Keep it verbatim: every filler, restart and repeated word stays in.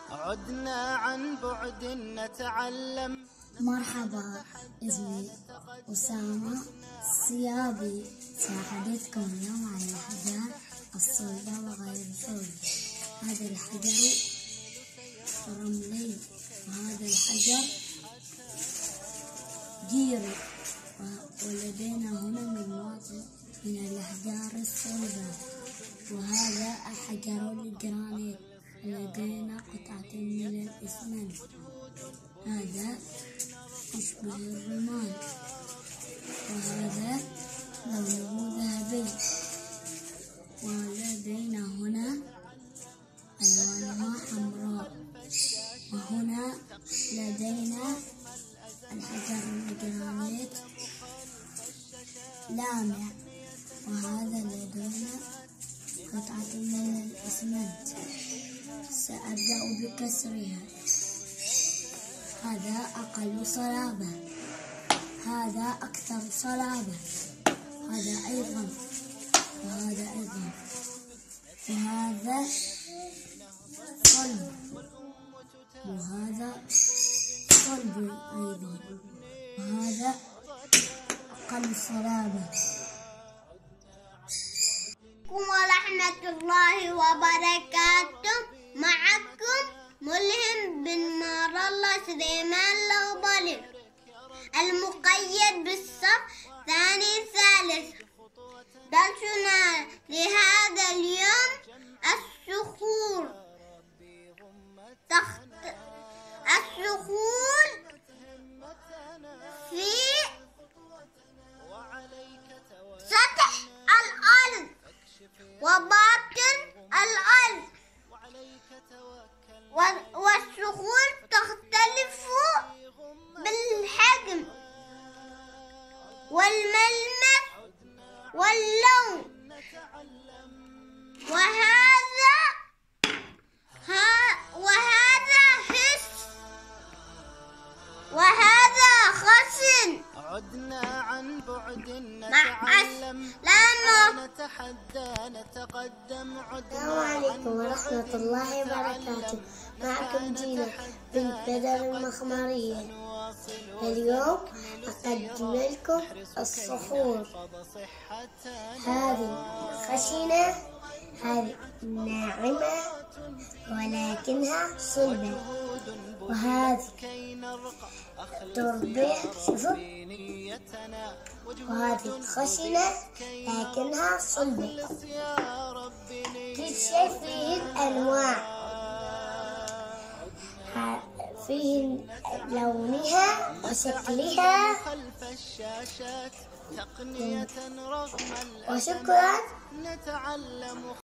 عدنا عن بعد نتعلم. مرحبا، اسمي أسامة الصيابي، سأحدثكم اليوم عن الحجر الصلبة وغير الصلبة. هذا الحجر رملي، وهذا الحجر جيري، ولدينا هنا مجموعة من الأحجار الصلبة. وهذا حجر الجرانيت، ولدينا قطعة من الإسمنت. هذا يشبه الرمال، وهذا لونه ذهبي. ولدينا هنا ألوانها حمراء. وهنا لدينا الحجر الجرانيت لامع. وهذا لدينا قطعة من الإسمنت، سأبدأ بكسرها. هذا أقل صلابة، هذا أكثر صلابة، هذا أيضا، وهذا أيضا، وهذا صلب، وهذا صلب أيضا، وهذا أقل صلابة. ورحمة الله وبركاته. معكم ملهم بن نار الله سليمان الأخضري، المقيد بالصف ثاني ثالث. درسنا لهذا اليوم الصخور. تخت الصخور في سطح الأرض وباطن الأرض، والصخور تختلف بالحجم والملمس واللون. وهذا ها وهذا هش، وهذا خشن. عدنا عن بعد نتعلم، نتحدى نتقدم. السلام عليكم ورحمة الله وبركاته. معكم دينا بنت بدر المخمرية. اليوم أقدم لكم الصخور. هذه خشنة، هذه ناعمة ولكنها صلبة، وهذه تربيع، شوفوا، وهذه خشنة لكنها صلبة. كل شيء فيه الأنواع، فيه لونها وشكلها. وشكرا.